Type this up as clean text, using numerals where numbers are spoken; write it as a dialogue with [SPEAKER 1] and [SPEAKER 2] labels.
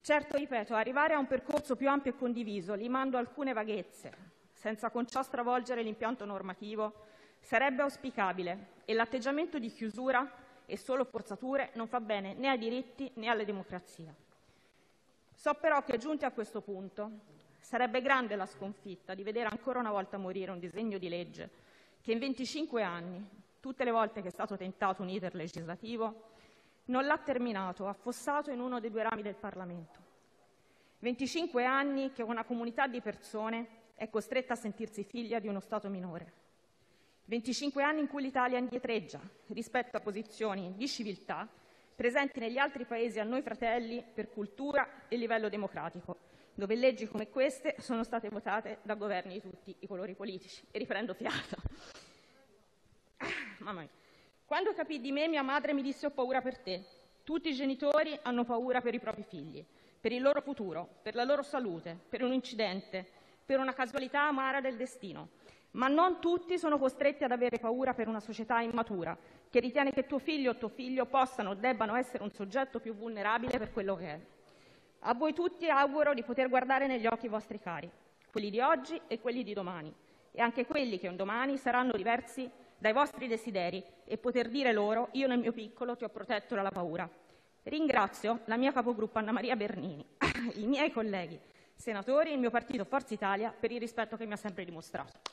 [SPEAKER 1] Certo, ripeto, arrivare a un percorso più ampio e condiviso, limando alcune vaghezze, senza con ciò stravolgere l'impianto normativo, sarebbe auspicabile e l'atteggiamento di chiusura e solo forzature non fa bene né ai diritti né alla democrazia. So però che giunti a questo punto sarebbe grande la sconfitta di vedere ancora una volta morire un disegno di legge che in 25 anni, tutte le volte che è stato tentato un iter legislativo, non l'ha terminato, affossato in uno dei due rami del Parlamento. 25 anni che una comunità di persone è costretta a sentirsi figlia di uno Stato minore. 25 anni in cui l'Italia indietreggia rispetto a posizioni di civiltà presenti negli altri paesi a noi fratelli per cultura e livello democratico, dove leggi come queste sono state votate da governi di tutti i colori politici. E riprendo fiato. Mamma mia. Quando capì di me, mia madre mi disse: ho paura per te. Tutti i genitori hanno paura per i propri figli, per il loro futuro, per la loro salute, per un incidente, per una casualità amara del destino. Ma non tutti sono costretti ad avere paura per una società immatura, che ritiene che tuo figlio o tuo figlio possano o debbano essere un soggetto più vulnerabile per quello che è. A voi tutti auguro di poter guardare negli occhi i vostri cari, quelli di oggi e quelli di domani, e anche quelli che un domani saranno diversi dai vostri desideri, e poter dire loro: io nel mio piccolo ti ho protetto dalla paura. Ringrazio la mia capogruppo Anna Maria Bernini, i miei colleghi senatori e il mio partito Forza Italia per il rispetto che mi ha sempre dimostrato.